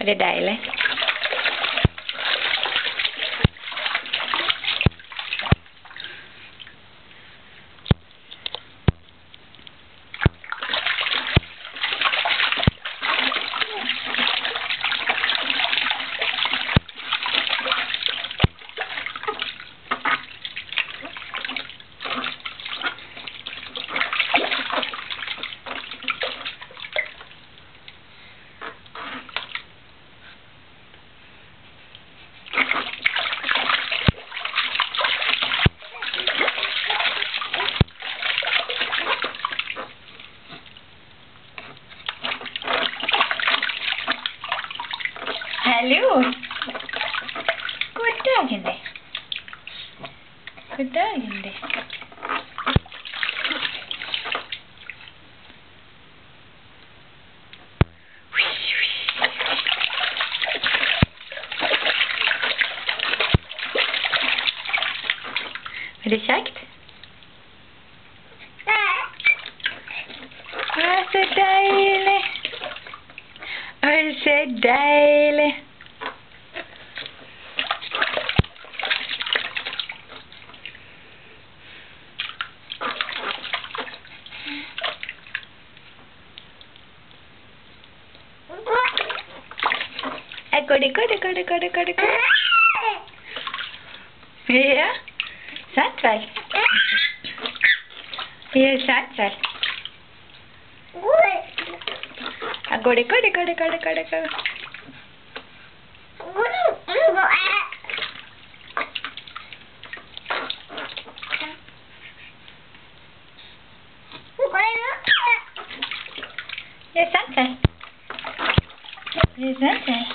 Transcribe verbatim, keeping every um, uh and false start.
det deilig? Hallo! God dagen deg. God dagen deg. Er det kjekt? Å, så deilig! Å, så deilig! Går det, går det, går det, går det, går det, går det. Ja, sant vel? Ja, sant vel? Ja, går det, går det, går det, går det, går det, går det. Ja, sant vel? Ja, sant vel?